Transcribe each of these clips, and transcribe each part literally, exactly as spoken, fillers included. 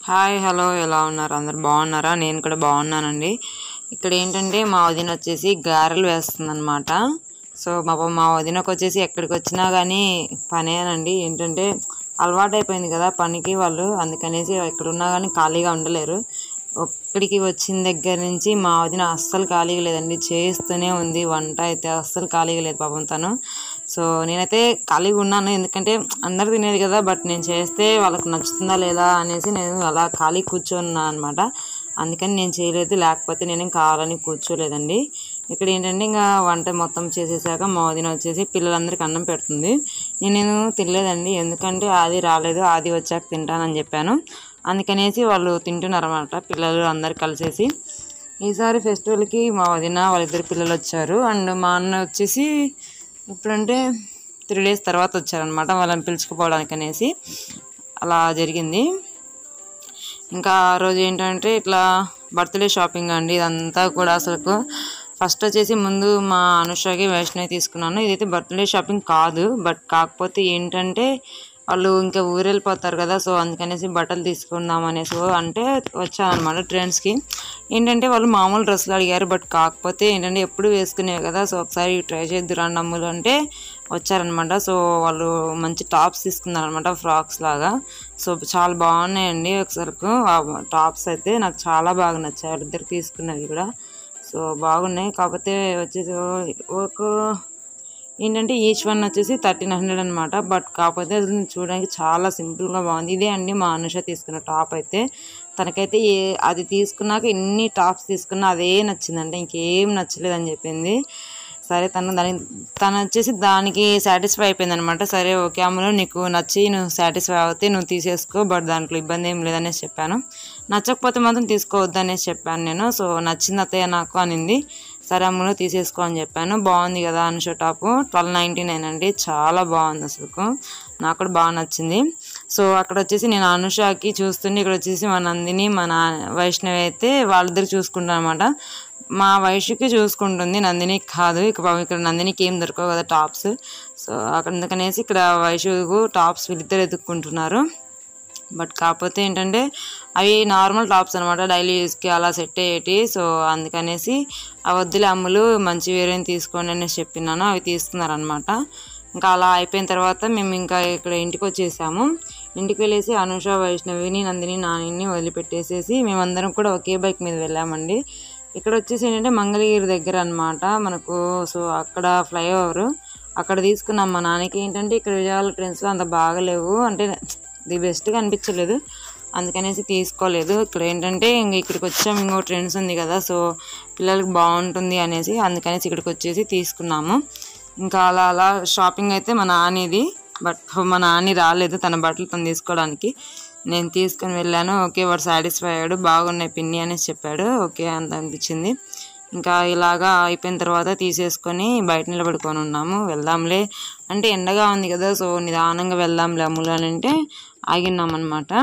Hi hello ఎలా ఉన్నారు అందరు బాగున్నారా? నేను కూడా బాగున్నానండి. ఇక్కడ ఏంటంటే మా వదిన వచ్చేసి గారెలు వేస్తుందన్నమాట. సో మా మా వదినకు వచ్చేసి ఎక్కడికి వచ్చినా కానీ పనేనండి. ఏంటంటే అలవాటు అయిపోయింది కదా పనికి వాళ్ళు, అందుకనేసి ఎక్కడున్నా కానీ ఖాళీగా ఉండలేరు. ఒక్కడికి వచ్చిన దగ్గర నుంచి మా వదిన అస్సలు ఖాళీగా లేదండి, చేస్తూనే ఉంది. వంట అయితే అస్సలు ఖాళీగా లేదు పాపం తను. సో నేనైతే ఖాళీగా ఉన్నాను, ఎందుకంటే అందరు తినేది కదా, బట్ నేను చేస్తే వాళ్ళకి నచ్చుతుందా లేదా అనేసి నేను అలా ఖాళీ కూర్చోన్నా అనమాట. అందుకని నేను చేయలేదు, లేకపోతే నేను కావాలని కూర్చోలేదండి. ఇక్కడ ఏంటంటే ఇంకా వంట మొత్తం చేసేసాక మా వదిన వచ్చేసి పిల్లలందరికీ అన్నం పెడుతుంది. నేను తినలేదండి, ఎందుకంటే ఆది రాలేదు, ఆది వచ్చాక తింటానని చెప్పాను. అందుకనేసి వాళ్ళు తింటున్నారు అన్నమాట, పిల్లలు అందరు కలిసేసి. ఈసారి ఫెస్టివల్కి మా వదిన వాళ్ళిద్దరు పిల్లలు వచ్చారు, అండ్ మా అన్న వచ్చేసి ఇప్పుడంటే త్రీ డేస్ తర్వాత వచ్చారనమాట, వాళ్ళని పిలుచుకుపోవడానికి అనేసి. అలా జరిగింది. ఇంకా ఆ రోజు ఏంటంటే ఇట్లా బర్త్డే షాపింగ్ అండి, ఇదంతా కూడా అసలు ఫస్ట్ వచ్చేసి ముందు మా అనుషకి వైష్ణవి తీసుకున్నాను. ఇదైతే బర్త్డే షాపింగ్ కాదు, బట్ కాకపోతే ఏంటంటే వాళ్ళు ఇంకా ఊరు వెళ్ళిపోతారు కదా, సో అందుకనేసి బట్టలు తీసుకుందాం అనేసి అంటే వచ్చానమాట ట్రెండ్స్కి. ఏంటంటే వాళ్ళు మామూలు డ్రెస్సులు అడిగారు, బట్ కాకపోతే ఏంటంటే ఎప్పుడు వేసుకునేవి కదా, సో ఒకసారి ట్రై చేద్దురు అన్నమ్ములు అంటే వచ్చారనమాట. సో వాళ్ళు మంచి టాప్స్ తీసుకున్నారనమాట, ఫ్రాక్స్ లాగా. సో చాలా బాగున్నాయండి. ఒకసారి టాప్స్ అయితే నాకు చాలా బాగా నచ్చాయి, వాళ్ళిద్దరు తీసుకున్నవి కూడా. సో బాగున్నాయి. కాకపోతే వచ్చేసి ఒక ఏంటంటే ఈచ్ వన్ వచ్చేసి థర్టీన్ హండ్రెడ్ అనమాట, బట్ కాకపోతే చూడడానికి చాలా సింపుల్గా బాగుంది. ఇదే అండి మా అనుష తీసుకున్న టాప్ అయితే. తనకైతే ఏ అది తీసుకున్నాక ఎన్ని టాప్స్ తీసుకున్నా అదే నచ్చిందంటే ఇంకేం నచ్చలేదని చెప్పింది. సరే తను దాని తను వచ్చేసి దానికి సాటిస్ఫై అయిపోయింది అనమాట. సరే ఓకే అమ్మలో నీకు నచ్చి నువ్వు సాటిస్ఫై అవుతే నువ్వు తీసేసుకో, బట్ దాంట్లో ఇబ్బంది ఏం లేదనేసి చెప్పాను. నచ్చకపోతే మాత్రం తీసుకోవద్దు అనేసి చెప్పాను నేను. సో నచ్చింది అత్తయ్య నాకు అనింది. సరే అమ్మలో తీసేసుకో అని చెప్పాను. బాగుంది కదా Anusha top, twelve ninety nine అండి, చాలా బాగుంది అసలు, నాకు కూడా బాగా నచ్చింది. సో అక్కడ వచ్చేసి నేను అనుషకి చూస్తుంటే ఇక్కడ వచ్చేసి మా నందిని మా నా వైష్ణవి అయితే వాళ్ళిద్దరు చూసుకుంటాను అనమాట. మా వైష్ణవికి చూసుకుంటుంది, నందిని కాదు. ఇక ఇక్కడ నందినికి ఏం దొరకవు కదా టాప్స్, సో అక్కడ అందుకనేసి ఇక్కడ వైష్ణవికు టాప్స్ వీళ్ళిద్దరు ఎదుక్కుంటున్నారు. బట్ కాకపోతే ఏంటంటే అవి నార్మల్ టాప్స్ అనమాట, డైలీ యూస్కి అలా సెట్ అయ్యేటి. సో అందుకనేసి ఆ వద్దులే అమ్ములు మంచి వేరేని తీసుకోండి అనేసి చెప్పినాను, అవి తీసుకున్నారనమాట. ఇంకా అలా అయిపోయిన తర్వాత మేము ఇంకా ఇక్కడ ఇంటికి వచ్చేసాము. ఇంటికి వెళ్ళేసి అనుష వైష్ణవిని నందిని నానిని వదిలిపెట్టేసేసి మేమందరం కూడా ఒకే బైక్ మీద వెళ్ళామండి. ఇక్కడ వచ్చేసి ఏంటంటే మంగళగిరి దగ్గర అనమాట మనకు. సో అక్కడ ఫ్లైఓవర్ అక్కడ తీసుకున్నాం. మా నాన్నకి ఏంటంటే ఇక్కడ విజయవాడ ట్రైన్స్లో అంత బాగలేవు, అంటే ది బెస్ట్గా అనిపించలేదు, అందుకనేసి తీసుకోలేదు. ఇక్కడ ఏంటంటే ఇంక ఇక్కడికి వచ్చాము, ఇంకో ట్రెండ్స్ ఉంది కదా, సో పిల్లలకి బాగుంటుంది అనేసి అందుకనేసి ఇక్కడికి వచ్చేసి తీసుకున్నాము. ఇంకా అలా అలా షాపింగ్ అయితే మా నాన్నది, బట్ మా నాన్న రాలేదు తన బట్టలు తను తీసుకోవడానికి. నేను తీసుకొని వెళ్ళాను. ఓకే వాడు సాటిస్ఫై అయ్యాడు, బాగున్నాయి పిన్ని అనేసి చెప్పాడు. ఓకే అంత అనిపించింది. ఇంకా ఇలాగా అయిపోయిన తర్వాత తీసేసుకొని బయట నిలబడుకొని ఉన్నాము. వెళ్దాంలే అంటే ఎండగా ఉంది కదా, సో నిదానంగా వెళ్దాంలే అమ్ములు అని అంటే ఆగినామన్నమాట.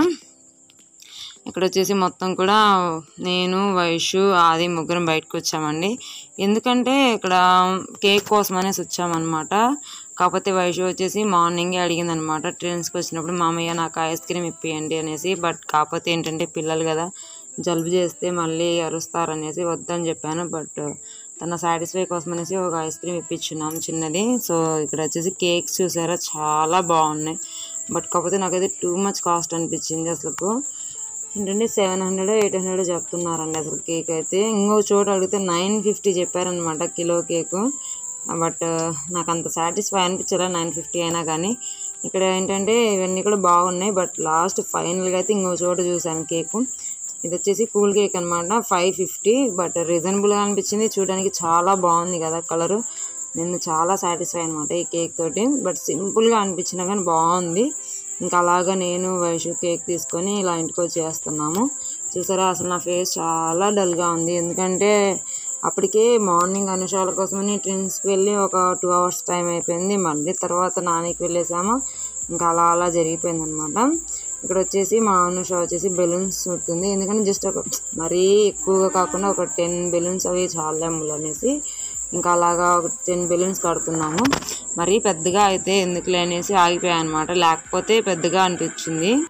ఇక్కడ వచ్చేసి మొత్తం కూడా నేను వైషు ఆది ముగ్గురం బయటకు వచ్చామండి. ఎందుకంటే ఇక్కడ కేక్ కోసం అనేసి వచ్చామన్నమాట. కాకపోతే వైషు వచ్చేసి మార్నింగే అడిగింది అనమాట, ట్రైన్స్కి వచ్చినప్పుడు మామయ్య నాకు ఐస్ క్రీమ్ ఇప్పియండి అనేసి. బట్ కాకపోతే ఏంటంటే పిల్లలు కదా, జలుబు చేస్తే మళ్ళీ అరుస్తారనేసి వద్దని చెప్పాను. బట్ తన సాటిస్ఫై కోసం అనేసి ఒక ఐస్ క్రీమ్ ఇప్పించున్నాము చిన్నది. సో ఇక్కడ వచ్చేసి కేక్స్ చూసారా చాలా బాగున్నాయి, బట్ కాకపోతే నాకైతే టూ మచ్ కాస్ట్ అనిపించింది. అసలు ఏంటంటే సెవెన్ హండ్రెడ్ ఎయిట్ హండ్రెడ్ చెప్తున్నారండి అసలు కేక్ అయితే. ఇంకో చోట అడిగితే నైన్ ఫిఫ్టీ చెప్పారనమాట కిలో కేకు. బట్ నాకు అంత సాటిస్ఫై అనిపించారా నైన్ ఫిఫ్టీ అయినా కానీ. ఇక్కడ ఏంటంటే ఇవన్నీ కూడా బాగున్నాయి, బట్ లాస్ట్ ఫైనల్గా అయితే ఇంకో చోట చూసాను కేకు. ఇది వచ్చేసి కూల్ కేక్ అనమాట, ఫైవ్ ఫిఫ్టీ బట్ రీజనబుల్గా అనిపించింది. చూడడానికి చాలా బాగుంది కదా కలరు, నేను చాలా సాటిస్ఫై అనమాట ఈ కేక్ తోటి. బట్ సింపుల్గా అనిపించినా కానీ బాగుంది. ఇంకా అలాగా నేను వైషు కేక్ తీసుకొని ఇలా ఇంటికి వచ్చేస్తున్నాము. చూసారా అసలు నా ఫేస్ చాలా డల్గా ఉంది, ఎందుకంటే అప్పటికే మార్నింగ్ అనుషాల కోసమని ట్రైన్స్కి వెళ్ళి ఒక టూ అవర్స్ టైం అయిపోయింది. మళ్ళీ తర్వాత నానికి వెళ్ళేసాము. ఇంకా అలా అలా జరిగిపోయింది అనమాట. ఇక్కడ వచ్చేసి మా అనుష వచ్చేసి బెలూన్స్ చుడుతుంది, ఎందుకంటే జస్ట్ ఒక మరీ ఎక్కువగా కాకుండా ఒక టెన్ బెలూన్స్ అవి చాలా అమ్ములు అనేసి ఇంకా అలాగా ఒక టెన్ బెలూన్స్ కడుతున్నాము. మరీ పెద్దగా అయితే ఎందుకులే అనేసి ఆగిపోయాయి అనమాట, లేకపోతే పెద్దగా అనిపించింది.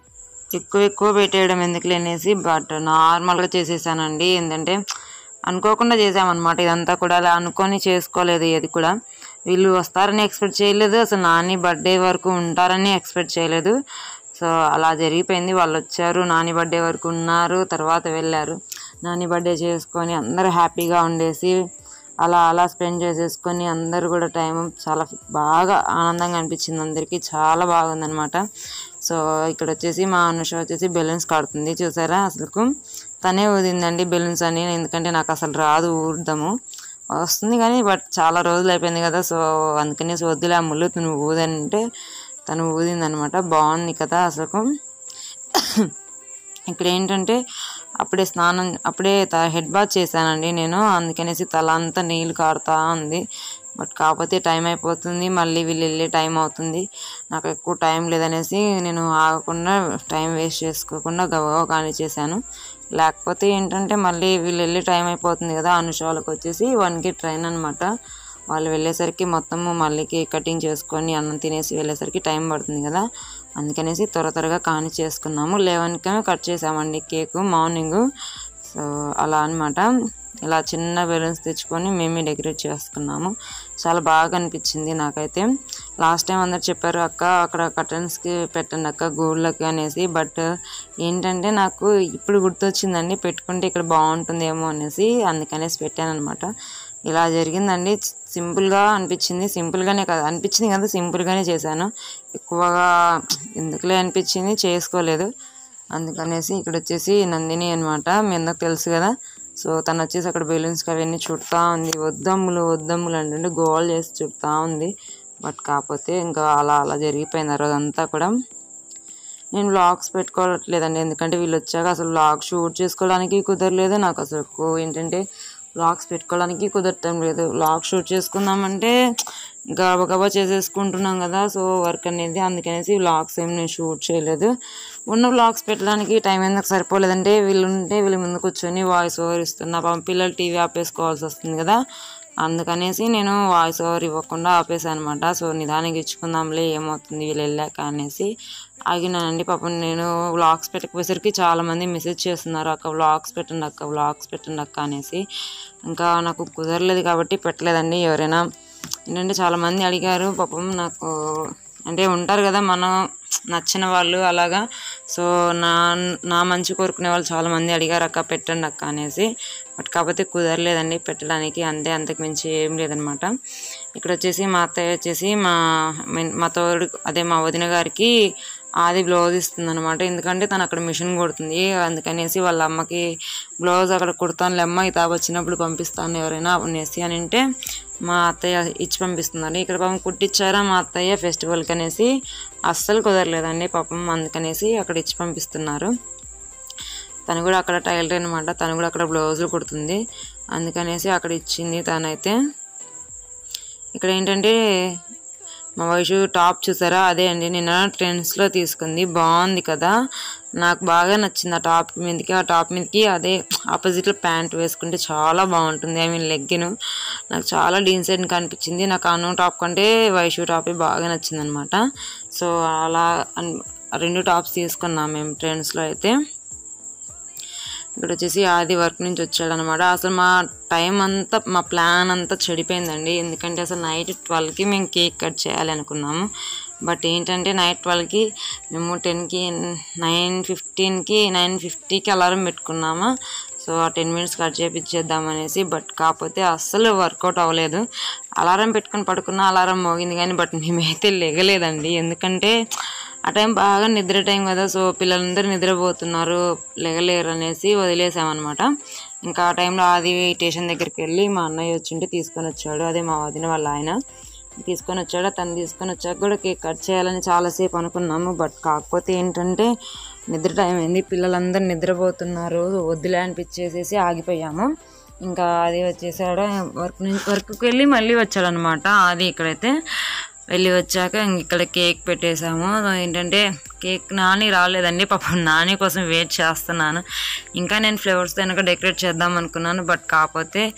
ఎక్కువ ఎక్కువ పెట్టేయడం ఎందుకులే అనేసి బట్ నార్మల్గా చేసేసానండి. ఏంటంటే అనుకోకుండా చేసామన్నమాట ఇదంతా కూడా. అలా అనుకొని చేసుకోలేదు ఏది కూడా. వీళ్ళు వస్తారని ఎక్స్పెక్ట్ చేయలేదు, అసలు నాని బర్త్డే వరకు ఉంటారని ఎక్స్పెక్ట్ చేయలేదు. సో అలా జరిగిపోయింది. వాళ్ళు వచ్చారు, నాని బర్త్డే వరకు ఉన్నారు, తర్వాత వెళ్ళారు. నాని బర్త్డే చేసుకొని అందరూ హ్యాపీగా ఉండేసి అలా అలా స్పెండ్ చేసేసుకొని అందరూ కూడా టైం చాలా బాగా ఆనందంగా అనిపించింది అందరికీ. చాలా బాగుందనమాట. సో ఇక్కడ వచ్చేసి మా అనుష వచ్చేసి బెలూన్స్ కడుతుంది. చూసారా, అసలుకు తనే ఊదిందండి బెలూన్స్ అని. ఎందుకంటే నాకు అసలు రాదు ఊడదాము, వస్తుంది కానీ బట్ చాలా రోజులు అయిపోయింది కదా. సో అందుకనేసి వద్దులే ఆ ముళ్ళు నువ్వు ఊదంటే తను ఊదిందనమాట. బాగుంది కదా అసలు. ఇక్కడ ఏంటంటే అప్పుడే స్నానం అప్పుడే హెడ్ బాత్ చేశానండి నేను, అందుకనేసి తల అంతా నీళ్ళు కారుతా ఉంది. బట్ కాకపోతే టైం అయిపోతుంది, మళ్ళీ వీళ్ళు వెళ్ళే టైం అవుతుంది. నాకు ఎక్కువ టైం లేదనేసి నేను ఆగకుండా టైం వేస్ట్ చేసుకోకుండా గబగబా కానీ చేశాను. లేకపోతే ఏంటంటే మళ్ళీ వీళ్ళు వెళ్ళే టైం అయిపోతుంది కదా. అనుష వాళ్ళకి వచ్చేసి వన్కి ట్రైన్ అనమాట. వాళ్ళు వెళ్ళేసరికి మొత్తము మళ్ళీ కేక్ కటింగ్ చేసుకొని అన్నం తినేసి వెళ్ళేసరికి టైం పడుతుంది కదా. అందుకనేసి త్వర త్వరగా కాని చేసుకున్నాము. లెవెన్కే కట్ చేసామండి కేకు మార్నింగ్. సో అలా అనమాట. ఇలా చిన్న బెలూన్స్ తెచ్చుకొని మేమే డెకరేట్ చేసుకున్నాము. చాలా బాగా అనిపించింది నాకైతే. లాస్ట్ టైం అందరు చెప్పారు అక్క అక్కడ కర్టన్స్కి పెట్టండి అక్క గోల్డ్లకి అనేసి. బట్ ఏంటంటే నాకు ఇప్పుడు గుర్తొచ్చిందండి పెట్టుకుంటే ఇక్కడ బాగుంటుందేమో అనేసి, అందుకనేసి పెట్టాను అనమాట. ఇలా జరిగిందండి. సింపుల్గా అనిపించింది, సింపుల్గానే కదా అనిపించింది కదా సింపుల్గానే చేశాను. ఎక్కువగా ఎందుకులే అనిపించింది, చేసుకోలేదు. అందుకనేసి ఇక్కడ వచ్చేసి నందిని అనమాట, మీ అందరికి తెలుసు కదా. సో తను వచ్చేసి అక్కడ బెలూన్స్కి అవన్నీ చుడతా ఉంది. వద్దమ్ములు వద్దమ్ములు అంటే గోల్ చేసి చుడతా ఉంది. బట్ కాకపోతే ఇంకా అలా అలా జరిగిపోయింది ఆ రోజంతా కూడా. నేను వ్లాగ్స్ పెట్టుకోవట్లేదండి, ఎందుకంటే వీళ్ళు వచ్చాక అసలు వ్లాగ్ షూట్ చేసుకోవడానికి కుదరలేదు నాకు. అసలు ఏంటంటే వ్లాగ్స్ పెట్టుకోవడానికి కుదరటం లేదు. వ్లాగ్ షూట్ చేసుకుందామంటే గబగబా చేసేసుకుంటున్నాం కదా. సో వర్క్ అనేది, అందుకనేసి వ్లాగ్స్ ఏం నేను షూట్ చేయలేదు. ఉన్న వ్లాగ్స్ పెట్టడానికి టైం ఎందుకు సరిపోలేదంటే వీళ్ళు ఉంటే వీళ్ళ ముందు కూర్చొని వాయిస్ ఓవర్ ఇస్తున్నా. పాపం పిల్లలు టీవీ ఆపేసుకోవాల్సి వస్తుంది కదా, అందుకనేసి నేను వాయిస్ ఓవర్ ఇవ్వకుండా ఆపేసాను అనమాట. సో నిదానికి ఇచ్చుకుందాంలే ఏమవుతుంది వీళ్ళు వెళ్ళాక అనేసి ఆగినానండి. పాపం నేను వ్లాగ్స్ పెట్టకపోయేసరికి చాలామంది మెసేజ్ చేస్తున్నారు అక్క వ్లాగ్స్ పెట్టండి అక్క వ్లాగ్స్ పెట్టండి అక్క అనేసి. ఇంకా నాకు కుదరలేదు కాబట్టి పెట్టలేదండి. ఎవరైనా ఏంటంటే చాలామంది అడిగారు పాపం నాకు, అంటే ఉంటారు కదా మనం నచ్చిన వాళ్ళు అలాగా. సో నా నా మంచి కోరుకునే వాళ్ళు చాలామంది అడిగారు అక్క పెట్టండి అక్క అనేసి. బట్ కాకపోతే కుదరలేదండి పెట్టడానికి, అంతే, అంతకు మించి ఏం లేదనమాట. ఇక్కడ వచ్చేసి మా అత్తయ్య వచ్చేసి మా మా తోడు అదే మా వదిన గారికి ఆది బ్లౌజ్ ఇస్తుంది అనమాట. ఎందుకంటే తను అక్కడ మిషన్ కుడుతుంది, అందుకనేసి వాళ్ళ అమ్మకి బ్లౌజ్ అక్కడ కుడతాను అమ్మ ఈ తాపు వచ్చినప్పుడు పంపిస్తాను ఎవరైనా అనేసి అని అంటే మా అత్తయ్య ఇచ్చి పంపిస్తున్నారు. ఇక్కడ పాపం కుట్టించారా మా అత్తయ్య ఫెస్టివల్కి అనేసి, అస్సలు కుదరలేదండి పాపం, అందుకనేసి అక్కడ ఇచ్చి పంపిస్తున్నారు. తను కూడా అక్కడ టైలర్ అనమాట, తను కూడా అక్కడ బ్లౌజులు కుడుతుంది, అందుకనేసి అక్కడ ఇచ్చింది తనైతే. ఇక్కడ ఏంటంటే మా వయసు టాప్ చూసారా, అదే అండి నిన్న ట్రెండ్స్లో తీసుకుంది, బాగుంది కదా, నాకు బాగా నచ్చింది. ఆ టాప్ మీదకి ఆ టాప్ మీదకి అదే ఆపోజిట్లో ప్యాంట్ వేసుకుంటే చాలా బాగుంటుంది. ఐ మీన్ లెగ్గిన్ నాకు చాలా డీసెంట్గా అనిపించింది. నాకు అను టాప్ కంటే వైషు టాపే బాగా నచ్చింది అనమాట. సో అలా రెండు టాప్స్ తీసుకున్నాం మేము ట్రెండ్స్లో అయితే. ఇక్కడ వచ్చేసి ఆది వర్క్ నుంచి వచ్చాడనమాట. అసలు మా టైం అంతా మా ప్లాన్ అంతా చెడిపోయిందండి. ఎందుకంటే అసలు నైట్ ట్వెల్వ్కి మేము కేక్ కట్ చేయాలి అనుకున్నాము. బట్ ఏంటంటే నైట్ ట్వెల్వ్కి మేము టెన్కి నైన్ ఫిఫ్టీన్కి నైన్ ఫిఫ్టీకి అలారం పెట్టుకున్నాము. సో ఆ టెన్ మినిట్స్ కట్ చేయించేద్దామనేసి. బట్ కాకపోతే అస్సలు వర్కౌట్ అవ్వలేదు. అలారం పెట్టుకుని పడుకున్న అలారం మోగింది కానీ బట్ మేమైతే లెగలేదండి. ఎందుకంటే ఆ టైం బాగా నిద్ర టైం కదా. సో పిల్లలందరూ నిద్రపోతున్నారు, లెగలేరు అనేసి వదిలేసామన్నమాట. ఇంకా ఆ టైంలో ఆది స్టేషన్ దగ్గరికి వెళ్ళి మా అన్నయ్య వచ్చింటే తీసుకొని వచ్చాడు, అదే మా వదిన వాళ్ళ ఆయన తీసుకొని వచ్చాడు. తను తీసుకొని వచ్చాక కూడా కేక్ కట్ చేయాలని చాలాసేపు అనుకున్నాము. బట్ కాకపోతే ఏంటంటే నిద్ర టైం అయింది, పిల్లలందరూ నిద్రపోతున్నారు, వద్దులే అనిపించేసేసి ఆగిపోయాము. ఇంకా అది వచ్చేసాడు వర్క్ నుంచి, వర్క్కి వెళ్ళి మళ్ళీ వచ్చాడు అనమాట అది. ఇక్కడైతే వెళ్ళి వచ్చాక ఇక్కడ కేక్ పెట్టేసాము. ఏంటంటే కేక్ నాని రాలేదండి పాపం, నాని కోసం వెయిట్ చేస్తున్నాను. ఇంకా నేను ఫ్లేవర్స్తో కనుక డెకరేట్ చేద్దాం అనుకున్నాను. బట్ కాకపోతే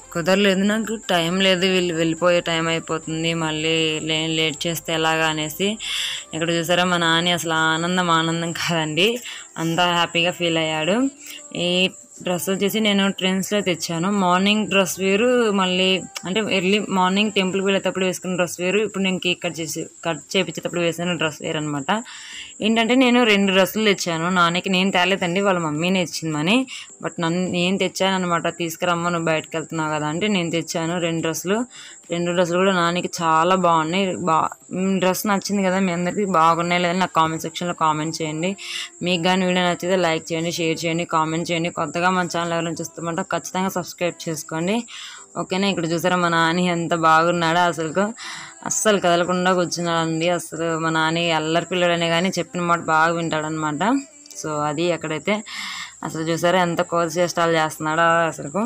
కుదరలేదు, నాకు టైం లేదు, వీళ్ళు వెళ్ళిపోయే టైం అయిపోతుంది, మళ్ళీ లే లేట్ చేస్తే ఎలాగా అనేసి. ఇక్కడ చూసారా మా నాని అసలు ఆనందం ఆనందం కాదండి, అంతా హ్యాపీగా ఫీల్ అయ్యాడు. ఈ డ్రెస్ వచ్చేసి నేను ట్రెండ్స్లో తెచ్చాను. మార్నింగ్ డ్రెస్ వేరు, మళ్ళీ అంటే ఎర్లీ మార్నింగ్ టెంపుల్కి వెళ్ళేటప్పుడు వేసుకున్న డ్రెస్ వేరు, ఇప్పుడు నేను కేక్ కట్ చేసి కట్ చేయించేటప్పుడు వేసిన డ్రెస్ వేరు అనమాట. ఏంటంటే నేను రెండు డ్రెస్సులు తెచ్చాను. నాన్నకి నేను తేలేదండి, వాళ్ళ మమ్మీనే ఇచ్చిందని. బట్ నన్ను నేను తెచ్చాను అనమాట. తీసుకురమ్మ, నువ్వు బయటకు వెళ్తున్నావు కదా అంటే నేను తెచ్చాను రెండు డ్రెస్సులు. రెండు డ్రెస్సులు కూడా నాన్నకి చాలా బాగున్నాయి. బా డ్రెస్ నచ్చింది కదా మీ అందరికీ, బాగున్నాయి లేదని నాకు కామెంట్ సెక్షన్లో కామెంట్ చేయండి. మీకు కానీ వీడియో నచ్చితే లైక్ చేయండి, షేర్ చేయండి, కామెంట్ చేయండి. కొత్తగా మన ఛానల్ ఎవరైనా చూస్తామంటే ఖచ్చితంగా సబ్స్క్రైబ్ చేసుకోండి. ఓకేనా. ఇక్కడ చూసారా మా నాని ఎంత బాగున్నాడో, అసలు అస్సలు కదలకుండా కూర్చున్నాడండి. అసలు మా నాని అల్లరి పిల్లడనే కానీ చెప్పిన మాట బాగా వింటాడనమాట. సో అది అక్కడైతే అసలు చూసారా ఎంత కోతి చేష్టాలు చేస్తున్నాడో అసలు.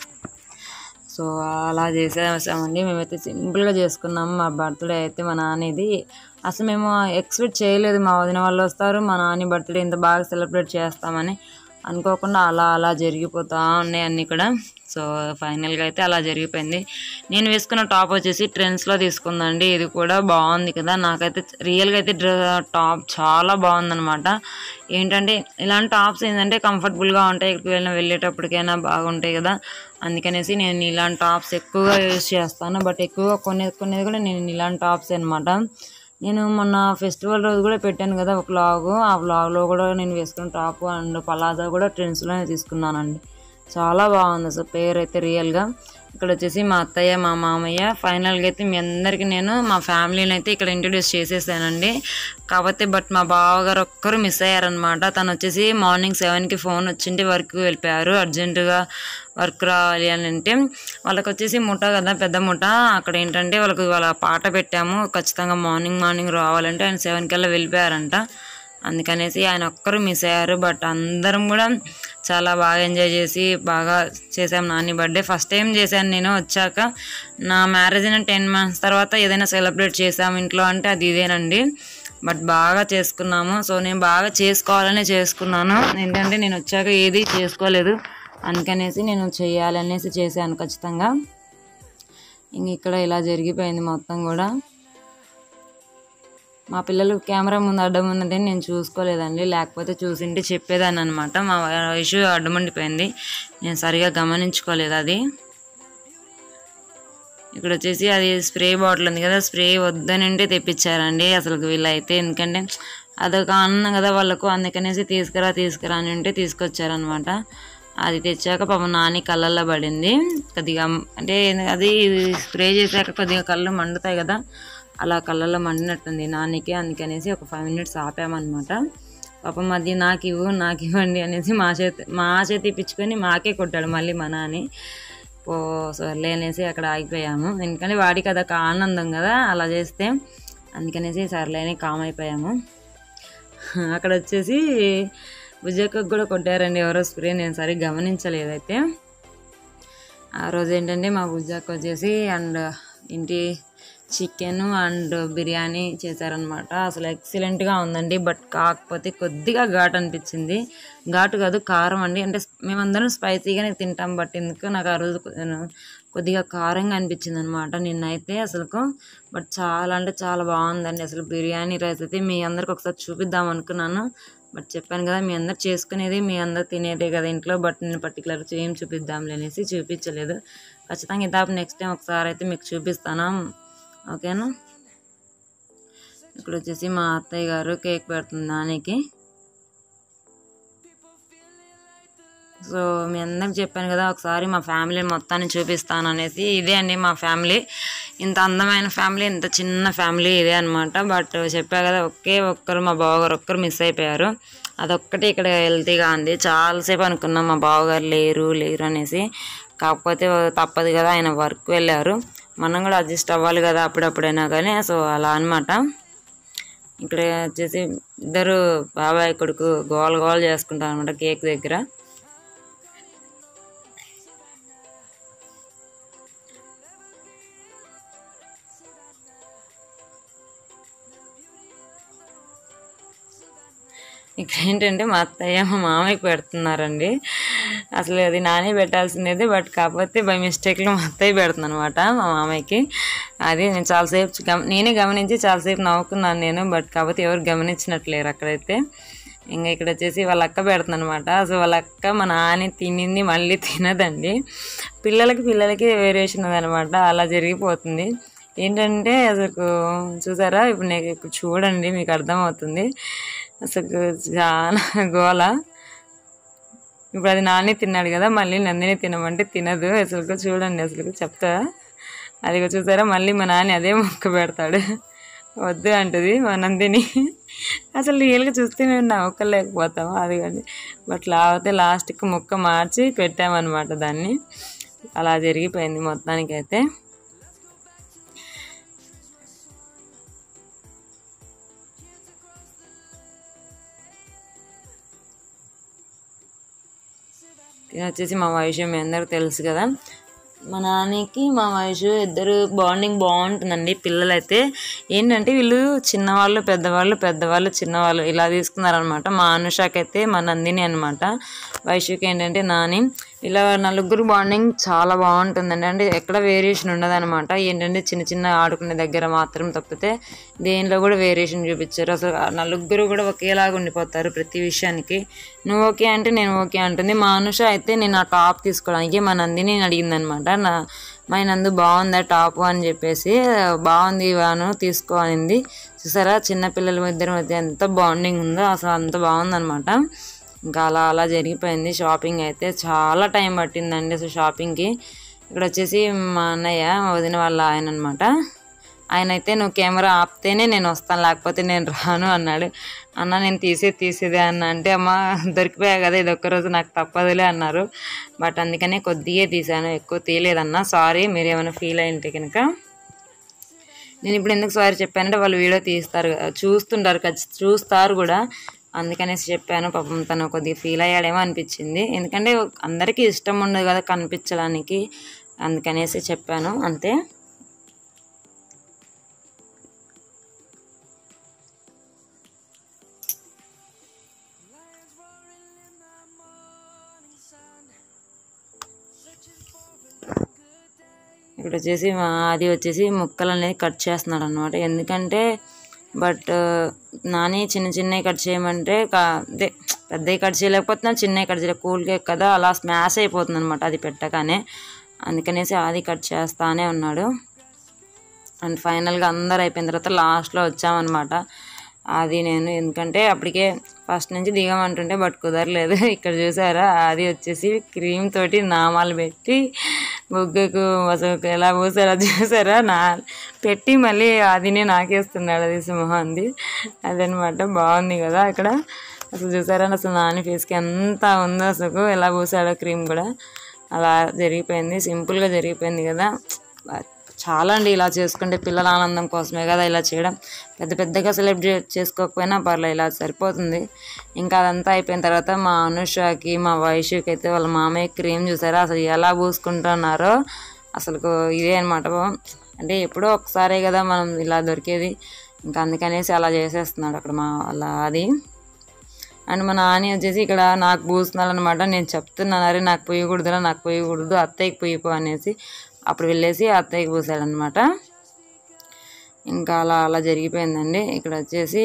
సో అలా చేసేసామండి. మేమైతే సింపుల్గా చేసుకున్నాము మా బర్త్డే అయితే. మా నాన్నది అసలు మేము ఎక్స్పెక్ట్ చేయలేదు, మా వదిన వాళ్ళు వస్తారు, మా నాని బర్త్డే ఇంత బాగా సెలబ్రేట్ చేస్తామని. అనుకోకుండా అలా అలా జరిగిపోతూ ఉన్నాయి అన్నీ కూడా. సో ఫైనల్గా అయితే అలా జరిగిపోయింది. నేను వేసుకున్న టాప్ వచ్చేసి ట్రెండ్స్లో తీసుకుందండి. ఇది కూడా బాగుంది కదా, నాకైతే రియల్గా అయితే టాప్ చాలా బాగుందనమాట. ఏంటంటే ఇలాంటి టాప్స్ ఏంటంటే కంఫర్టబుల్గా ఉంటాయి, ఇక్కడికి వెళ్ళిన వెళ్ళేటప్పటికైనా బాగుంటాయి కదా. అందుకనేసి నేను ఇలాంటి టాప్స్ ఎక్కువగా యూజ్ చేస్తాను. బట్ ఎక్కువగా కొనేది కొనేది కూడా నేను ఇలాంటి టాప్స్ అనమాట. నేను మొన్న ఫెస్టివల్ రోజు కూడా పెట్టాను కదా ఒక వ్లాగ్, ఆ వ్లాగ్లో కూడా నేను వేసుకున్న టాప్ అండ్ పలాజా కూడా ట్రెండ్స్లోనే తీసుకున్నానండి. చాలా బాగుంది అసలు పేరు అయితే రియల్గా. ఇక్కడ వచ్చేసి మా అత్తయ్య మా మామయ్య. ఫైనల్గా అయితే మీ అందరికీ నేను మా ఫ్యామిలీని అయితే ఇక్కడ ఇంట్రడ్యూస్ చేసేసానండి. కాకపోతే బట్ మా బావగారు ఒక్కరు మిస్ అయ్యారనమాట. తను వచ్చేసి మార్నింగ్ సెవెన్కి ఫోన్ వచ్చింటే వర్క్ వెళ్ళిపోయారు, అర్జెంటుగా వర్క్ రావాలి అని అంటే. వాళ్ళకి వచ్చేసి ముఠ కదా, పెద్ద ముఠ. అక్కడ ఏంటంటే వాళ్ళకి వాళ్ళ పాట పెట్టాము, ఖచ్చితంగా మార్నింగ్ మార్నింగ్ రావాలంటే ఆయన సెవెన్ కల్లా వెళ్ళిపోయారంట. అందుకనేసి ఆయన ఒక్కరు మిస్ అయ్యారు. బట్ అందరం కూడా చాలా బాగా ఎంజాయ్ చేసి బాగా చేసాం నాని బర్త్డే. ఫస్ట్ టైం చేశాను నేను వచ్చాక. నా మ్యారేజ్ అయిన టెన్ మంత్స్ తర్వాత ఏదైనా సెలబ్రేట్ చేసాము ఇంట్లో అంటే అది ఇదేనండి. బట్ బాగా చేసుకున్నాము. సో నేను బాగా చేసుకోవాలనే చేసుకున్నాను, ఎందుకంటే నేను వచ్చాక ఏది చేసుకోలేదు, అందుకనేసి నేను చేయాలనేసి చేశాను ఖచ్చితంగా. ఇంక ఇక్కడ ఇలా జరిగిపోయింది మొత్తం కూడా. మా పిల్లలు కెమెరా ముందు అడ్డం ఉన్నదని నేను చూసుకోలేదండి, లేకపోతే చూసింటే చెప్పేదాన్ని అనమాట. మా వయసు అడ్డమండిపోయింది, నేను సరిగా గమనించుకోలేదు అది. ఇక్కడ వచ్చేసి అది స్ప్రే బాటిల్ ఉంది కదా, స్ప్రే వద్దనంటే తెప్పించారండి అసలు వీళ్ళైతే. ఎందుకంటే అదొక ఆనందం కదా వాళ్ళకు, అందుకనేసి తీసుకురా తీసుకురా అని ఉంటే తీసుకొచ్చారనమాట. అది తెచ్చాక పాపం నాని కళ్ళల్లో పడింది కొద్దిగా, అంటే అది స్ప్రే చేశాక కొద్దిగా కళ్ళు మండుతాయి కదా, అలా కళ్ళల్లో మండినట్టుంది నానికి. అందుకనేసి ఒక ఫైవ్ మినిట్స్ ఆపామన్నమాట. పాపం అది నాకు ఇవ్వు నాకు ఇవ్వండి అనేసి మా చేతి మా చేతి ఇప్పించుకొని మాకే కొట్టాడు మళ్ళీ మా నాని. పో సర్లే అనేసి అక్కడ ఆగిపోయాము, ఎందుకంటే వాడికి అదొక ఆనందం కదా అలా చేస్తే. అందుకనేసి సర్లేని కామ్ అయిపోయాము. అక్కడ వచ్చేసి బుజ్జక్కకు కూడా కొట్టారండి ఎవరో స్ప్రే, నేను సరిగ్గా గమనించలేదైతే. ఆ రోజు ఏంటంటే మా బుజ్జక్క వచ్చేసి అండ్ ఇంటి చికెన్ అండ్ బిర్యానీ చేశారనమాట. అసలు ఎక్సలెంట్గా ఉందండి. బట్ కాకపోతే కొద్దిగా ఘాటు అనిపించింది. ఘాటు కాదు కారం అండి, అంటే మేమందరం స్పైసీగానే తింటాం, బట్ ఎందుకు నాకు ఆ రోజు కొద్దిగా కారంగా అనిపించింది అనమాట నిన్నైతే అసలుకు. బట్ చాలా అంటే చాలా బాగుందండి అసలు బిర్యానీ రైస్ అయితే. మీ అందరికి ఒకసారి చూపిద్దాం అనుకున్నాను, బట్ చెప్పాను కదా మీ అందరు చేసుకునేది మీ అందరు తినేదే కదా ఇంట్లో, బట్ నేను పర్టికులర్గా ఏం చూపిద్దాంలే అనేసి చూపించలేదు. ఖచ్చితంగా ఇదాపు నెక్స్ట్ టైం ఒకసారి అయితే మీకు చూపిస్తాను, ఓకేనా. ఇక్కడ వచ్చేసి మా అత్తయ్య గారు కేక్ పెడుతుంది నానికి. సో మీ అందరికి చెప్పాను కదా ఒకసారి మా ఫ్యామిలీ మొత్తాన్ని చూపిస్తాను అనేసి. ఇదే అండి మా ఫ్యామిలీ, ఇంత అందమైన ఫ్యామిలీ, ఇంత చిన్న ఫ్యామిలీ ఇదే అనమాట. బట్ చెప్పా కదా ఒకే ఒక్కరు మా బావగారు ఒక్కరు మిస్ అయిపోయారు, అదొక్కటి ఇక్కడ హెల్తీగా ఉంది. చాలాసేపు అనుకున్నాం మా బావగారు లేరు లేరు అనేసి, కాకపోతే తప్పదు కదా ఆయన వర్క్ వెళ్ళారు, మనం కూడా అడ్జస్ట్ అవ్వాలి కదా అప్పుడప్పుడైనా కానీ. సో అలా అనమాట. ఇక్కడ వచ్చేసి ఇద్దరు బాబాయ్ కొడుకు గోల గోల చేసుకుంటారు అనమాట కేక్ దగ్గర. ఇక్కడ ఏంటంటే మా అత్తయ్య మా మామయ్యకి పెడుతున్నారండి. అసలు అది నానే పెట్టాల్సిందేది, బట్ కాకపోతే బై మిస్టేక్లో మా అత్తయ్య పెడుతుంది అనమాట మా మామయ్యకి. అది నేను చాలాసేపు గమ నేనే గమనించి చాలాసేపు నవ్వుకున్నాను నేను, బట్ కాకపోతే ఎవరు గమనించినట్లేరు అక్కడైతే. ఇంకా ఇక్కడ వచ్చేసి వాళ్ళ అక్క పెడుతుంది అనమాట. సో వాళ్ళ అక్క మా నాన్న తినింది మళ్ళీ తినదండి. పిల్లలకి పిల్లలకి వేరియేషన్ ఉందనమాట, అలా జరిగిపోతుంది. ఏంటంటే అసలు చూసారా, ఇప్పుడు నేను ఇప్పుడు చూడండి మీకు అర్థమవుతుంది. అసలు చాలా గోల. ఇప్పుడు అది నాని తిన్నాడు కదా, మళ్ళీ నందిని తినమంటే తినదు. అసలు చూడండి, అసలు చెప్తా, అది చూసారా, మళ్ళీ మా నాన్న అదే ముక్క పెడతాడు, వద్దు అంటది మా నందిని. అసలు రియల్గా చూస్తే మేము నవ్వుకోలేకపోతాము అది కానీ, బట్ లేకపోతే లాస్ట్కి ముక్క మార్చి పెట్టామన్నమాట దాన్ని. అలా జరిగిపోయింది మొత్తానికైతే. ఇది వచ్చేసి మా వయసు, మీ అందరికి తెలుసు కదా. మా నాన్నకి మా వయసు ఇద్దరు బాండింగ్ బాగుంటుందండి. పిల్లలైతే ఏంటంటే వీళ్ళు చిన్నవాళ్ళు పెద్దవాళ్ళు, పెద్దవాళ్ళు చిన్నవాళ్ళు ఇలా తీసుకున్నారనమాట. మా అనుషాకి అయితే మా నందిని అనమాట, వయసుకి ఏంటంటే నాని. ఇలా నలుగురు బాండింగ్ చాలా బాగుంటుందండి. అంటే ఎక్కడ వేరియేషన్ ఉండదు అనమాట. ఏంటంటే చిన్న చిన్న ఆడుకునే దగ్గర మాత్రం తప్పితే దేనిలో కూడా వేరియేషన్ చూపించారు. అసలు నలుగురు కూడా ఒకేలాగా ఉండిపోతారు ప్రతి విషయానికి. నువ్వు ఓకే అంటే నేను ఓకే అంటుంది. మా అనుష అయితే నేను ఆ టాప్ తీసుకోవడానికి మా నందిని అడిగింది అనమాట. నా మా నందు బాగుందా టాప్ అని చెప్పేసి, బాగుంది వాను తీసుకో అనింది. చూసారా చిన్నపిల్లల ఇద్దరి మధ్య ఎంత బాండింగ్ ఉందో, అసలు అంత బాగుందనమాట. ఇంకా అలా అలా జరిగిపోయింది. షాపింగ్ అయితే చాలా టైం పట్టిందండి అసలు షాపింగ్కి. ఇక్కడ వచ్చేసి మా అన్నయ్య వదిన వాళ్ళ ఆయన అనమాట. ఆయన అయితే నువ్వు కెమెరా ఆపితేనే నేను వస్తాను, లేకపోతే నేను రాను అన్నాడు. అన్న నేను తీసేది తీసేదే అన్న అంటే, అమ్మ దొరికిపోయా కదా ఇది ఒక్కరోజు నాకు తప్పదులే అన్నారు. బట్ అందుకనే కొద్దిగా తీసాను, ఎక్కువ తీయలేదన్న, సారీ మీరు ఏమైనా ఫీల్ అయింటే కనుక. నేను ఇప్పుడు ఎందుకు సారీ చెప్పానంటే వాళ్ళు వీడియో తీస్తారు, చూస్తుంటారు, ఖచ్చితంగా చూస్తారు కూడా, అందుకనేసి చెప్పాను. పాపం తను కొద్దిగా ఫీల్ అయ్యాడేమో అనిపించింది, ఎందుకంటే అందరికీ ఇష్టం ఉండదు కదా కనిపించడానికి, అందుకనేసి చెప్పాను అంతే. ఇక్కడ వచ్చేసి మా అది వచ్చేసి ముక్కలు అనేది కట్ చేస్తున్నాడు అనమాట. ఎందుకంటే బట్ నాని చిన్న చిన్నవి కట్ చేయమంటే అదే పెద్దవి కట్ చేయలేకపోతున్నా, చిన్నవి కట్ చేయలే, కూల్ కేక్ కదా అలా స్మాష్ అయిపోతుంది అనమాట అది పెట్టగానే. అందుకనేసి అది కట్ చేస్తానే ఉన్నాడు. అండ్ ఫైనల్గా అందరు అయిపోయిన తర్వాత లాస్ట్లో వచ్చామన్నమాట అది నేను, ఎందుకంటే అప్పటికే ఫస్ట్ నుంచి దిగమంటుంటే బట్ కుదరలేదు. ఇక్కడ చూసారా అది వచ్చేసి క్రీమ్ తోటి నామాలు పెట్టి బొగ్గకు అసలు ఎలా పూసారా చూసారా, నా పెట్టి మళ్ళీ అదినే నాకేస్తున్నాడు అది సింహాంది. అదనమాట బాగుంది కదా అక్కడ. అసలు చూసారా అసలు నాని ఫేస్కి ఎంత ఉందో, అసలు ఎలా పూసాడో క్రీమ్ కూడా. అలా జరిగిపోయింది, సింపుల్గా జరిగిపోయింది కదా. చాలా అండి ఇలా చేసుకుంటే పిల్లల ఆనందం కోసమే కదా ఇలా చేయడం. పెద్ద పెద్దగా సెలబ్రేట్ చేసుకోకపోయినా పర్లేదు, ఇలా సరిపోతుంది. ఇంకా అదంతా అయిపోయిన తర్వాత మా అనుషకి మా వైషుకి అయితే వాళ్ళ మామయ్య క్రీమ్ చూసారా అసలు ఎలా పూసుకుంటున్నారో. అసలు ఇదే అనమాట, అంటే ఎప్పుడో ఒకసారే కదా మనం ఇలా దొరికేది, ఇంకా అందుకనేసి అలా చేసేస్తున్నాడు అక్కడ మా వాళ్ళ అది. అండ్ మా నాని వచ్చేసి ఇక్కడ నాకు పూస్తున్నాడు అనమాట. నేను చెప్తున్నాను అరే నాకు పోయకూడదురా, నాకు పోయకూడదు, అత్తయ్యకి పోయిపో అనేసి. అప్పుడు వెళ్ళేసి అత్తయ్యకి పూసాడనమాట. ఇంకా అలా అలా జరిగిపోయిందండి. ఇక్కడ వచ్చేసి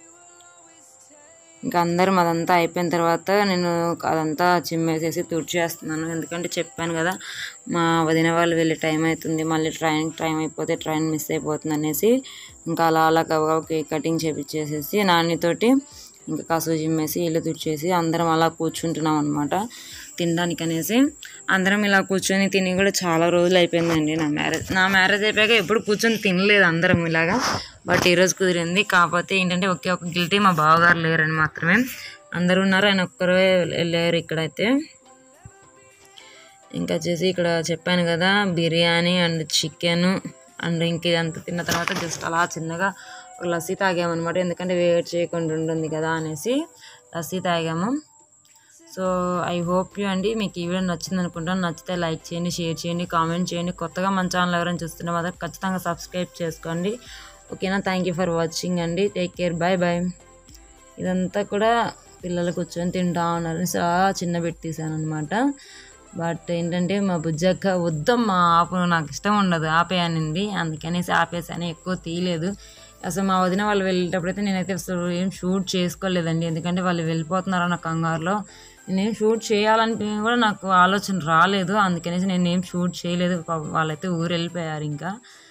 ఇంకా అందరం అదంతా అయిపోయిన తర్వాత నేను అదంతా చిమ్మేసేసి తుడిచేస్తున్నాను. ఎందుకంటే చెప్పాను కదా మా వదిన వాళ్ళు వెళ్ళే టైం అవుతుంది, మళ్ళీ ట్రైన్ టైం అయిపోతే ట్రైన్ మిస్ అయిపోతుంది అనేసి. ఇంకా అలా అలా కవగా కేక్ కటింగ్ చేపించేసేసి నానితోటి ఇంకా కాసు చిమ్మేసి ఇల్లు తుడిచేసి అందరం అలా కూర్చుంటున్నాం అనమాట తినడానికి అనేసి. అందరం ఇలా కూర్చొని తిని కూడా చాలా రోజులు అయిపోయిందండి. నా మ్యారేజ్ నా మ్యారేజ్ అయిపోయాక ఎప్పుడు కూర్చొని తినలేదు అందరం ఇలాగా, బట్ ఈరోజు కుదిరింది. కాకపోతే ఏంటంటే ఒకే ఒక గిల్టీ మా బావగారు లేరని మాత్రమే, అందరూ ఉన్నారు ఆయన ఒక్కరే లేరు ఇక్కడైతే. ఇంకా వచ్చేసి ఇక్కడ చెప్పాను కదా బిర్యానీ అండ్ చికెను అండ్ ఇంక ఇదంతా తిన్న తర్వాత జస్ట్ అలా చిన్నగా ఒక లస్సీ తాగామన్నమాట. ఎందుకంటే వేడి చేయకుండా ఉంటుంది కదా అనేసి లస్సీ తాగాము. సో ఐ హోప్ యూ అండి మీకు ఈ వీడియో నచ్చింది అనుకుంటాను. నచ్చితే లైక్ చేయండి, షేర్ చేయండి, కామెంట్ చేయండి. కొత్తగా మన ఛానల్ ఎవరైనా చూస్తున్న మాత్రం ఖచ్చితంగా సబ్స్క్రైబ్ చేసుకోండి. ఓకేనా, థ్యాంక్ యూ ఫర్ వాచింగ్ అండి. Take care, bye bye. ఇదంతా కూడా పిల్లలు కూర్చొని తింటా ఉన్నారు. సో చిన్న పెట్టేశాను అనమాట. బట్ ఏంటంటే మా బుజ్జక్క వద్దమ్మా ఆపు, నాకు ఇష్టం ఉండదు ఆపేయనింది. అందుకనేసి ఆపేసాను, ఎక్కువ తీయలేదు. అసలు మా వదిన వాళ్ళు వెళ్ళేటప్పుడైతే నేనైతే అసలు ఏం షూట్ చేసుకోలేదండి. ఎందుకంటే వాళ్ళు వెళ్ళిపోతున్నారు అన్న కంగారులో నేనేం షూట్ చేయాలని కూడా నాకు ఆలోచన రాలేదు. అందుకనేసి నేను ఏం షూట్ చేయలేదు. వాళ్ళైతే ఊరు వెళ్ళిపోయారు ఇంకా.